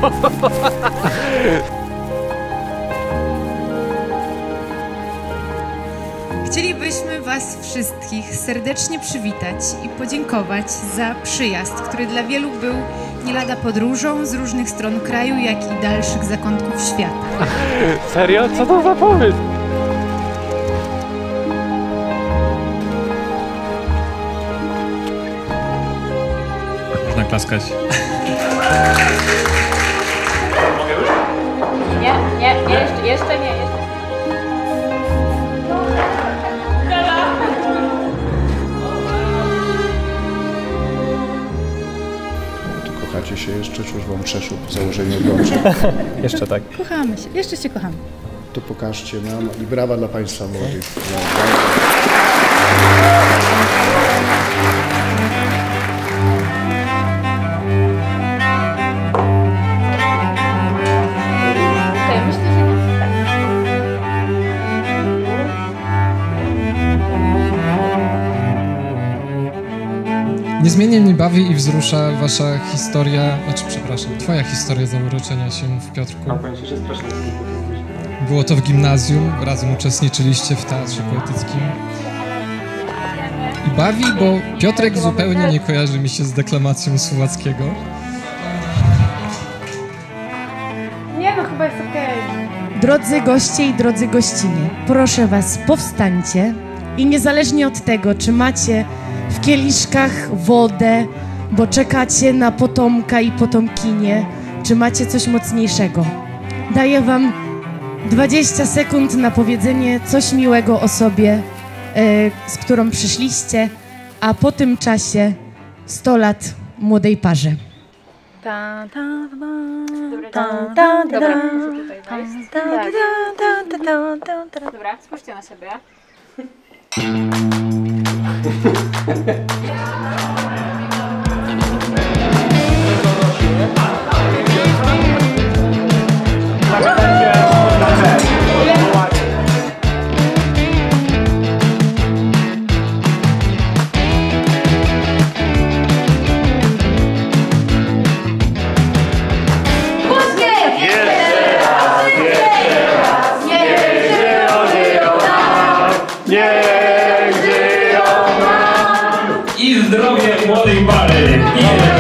Chcielibyśmy Was wszystkich serdecznie przywitać i podziękować za przyjazd, który dla wielu był nie lada podróżą z różnych stron kraju, jak i dalszych zakątków świata. Serio? Co to za pomysł? Można klaskać. Mogę już? Nie, jeszcze nie. Kochacie się jeszcze, czy już wam przeszło po założeniu obrączek? Jeszcze tak. Kochamy się, jeszcze się kochamy. To pokażcie nam i brawa dla Państwa młodych. Niezmiennie mnie bawi i wzrusza wasza historia, przepraszam, twoja historia zauroczenia się w Piotrku. Mam pojęcie, że strasznie Było to w gimnazjum, razem uczestniczyliście w teatrze poetyckim. I bawi, bo Piotrek zupełnie nie kojarzy mi się z deklamacją Słowackiego. Nie, no chyba jest okej. Drodzy goście i drodzy gościnie, proszę was, powstańcie i niezależnie od tego, czy macie w kieliszkach wodę, bo czekacie na potomka i potomkinie, czy macie coś mocniejszego. Daję wam 20 sekund na powiedzenie coś miłego o sobie, z którą przyszliście, a po tym czasie 100 lat młodej parze. Dobra, spójrzcie na siebie. I zdrowie młodej pary!